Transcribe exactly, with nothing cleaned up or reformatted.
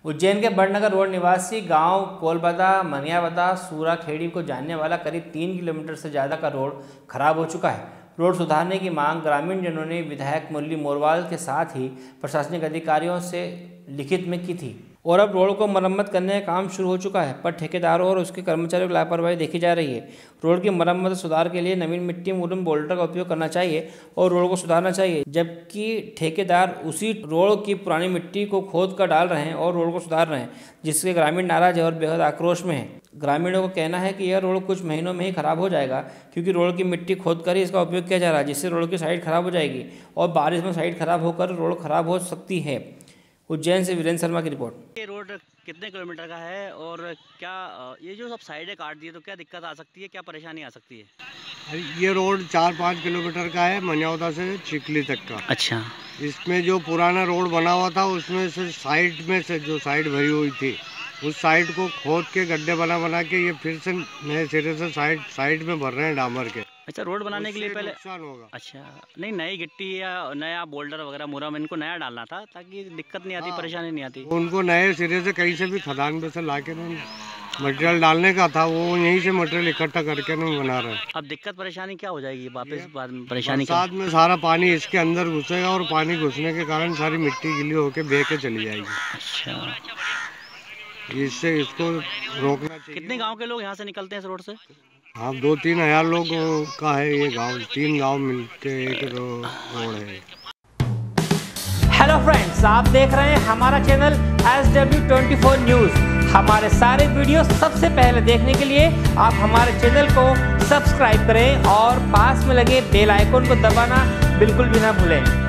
उज्जैन के बड़नगर रोड निवासी गांव कोलबदा मनियावदा सूरा खेड़ी को जानने वाला करीब तीन किलोमीटर से ज़्यादा का रोड खराब हो चुका है। रोड सुधारने की मांग ग्रामीणजनों ने विधायक मुरली मोरवाल के साथ ही प्रशासनिक अधिकारियों से लिखित में की थी और अब रोड को मरम्मत करने का काम शुरू हो चुका है, पर ठेकेदारों और उसके कर्मचारियों की लापरवाही देखी जा रही है। रोड की मरम्मत और सुधार के लिए नवीन मिट्टी मुरम बोल्डर का उपयोग करना चाहिए और रोड को सुधारना चाहिए, जबकि ठेकेदार उसी रोड की पुरानी मिट्टी को खोद कर डाल रहे हैं और रोड को सुधार रहे हैं, जिससे ग्रामीण नाराज है और बेहद आक्रोश में है। ग्रामीणों का कहना है कि यह रोड कुछ महीनों में ही खराब हो जाएगा, क्योंकि रोड की मिट्टी खोद कर ही इसका उपयोग किया जा रहा है, जिससे रोड की साइड खराब हो जाएगी और बारिश में साइड खराब होकर रोड खराब हो सकती है। उज्जैन से वीरेंद्र शर्मा की रिपोर्ट। ये रोड कितने किलोमीटर का है और क्या ये जो सब साइडें काट दी है तो क्या दिक्कत आ सकती है, क्या परेशानी आ सकती है? ये रोड चार पाँच किलोमीटर का है, मनियावदा से चिखली तक का। अच्छा। इसमें जो पुराना रोड बना हुआ था उसमें से साइड में से जो साइड भरी हुई थी उस साइड को खोद के गड्ढे बना बना के ये फिर से नए सिरे से साइड साइड में भर रहे हैं डामर के। अच्छा, रोड बनाने के लिए पहले नुकसान होगा। अच्छा, नहीं नई गिट्टी या नया बोल्डर वगैरह मुरम इनको नया डालना था ताकि दिक्कत नहीं आती, परेशानी नहीं आती। उनको नए सिरे से कहीं से भी खदान में से ला के मटेरियल डालने का था, वो यहीं से मटेरियल इकट्ठा करके नहीं बना रहे। अब दिक्कत परेशानी क्या हो जाएगी वापस बाद में? परेशानी साथ में सारा पानी इसके अंदर घुसेगा और पानी घुसने के कारण सारी मिट्टी गीली होके बह के चली जाएगी। अच्छा, इससे इसको रोकना चाहिए। कितने गांव के लोग यहाँ से निकलते हैं इस रोड से? हाँ, दो तीन हजार लोग का है ये गांव, तीन गांव मिलके एक रोड है। हेलो फ्रेंड्स, आप देख रहे हैं हमारा channel S W twenty four news. हमारे सारे वीडियो सबसे पहले देखने के लिए आप हमारे चैनल को सब्सक्राइब करें और पास में लगे बेल आइकन को दबाना बिल्कुल भी ना भूलें।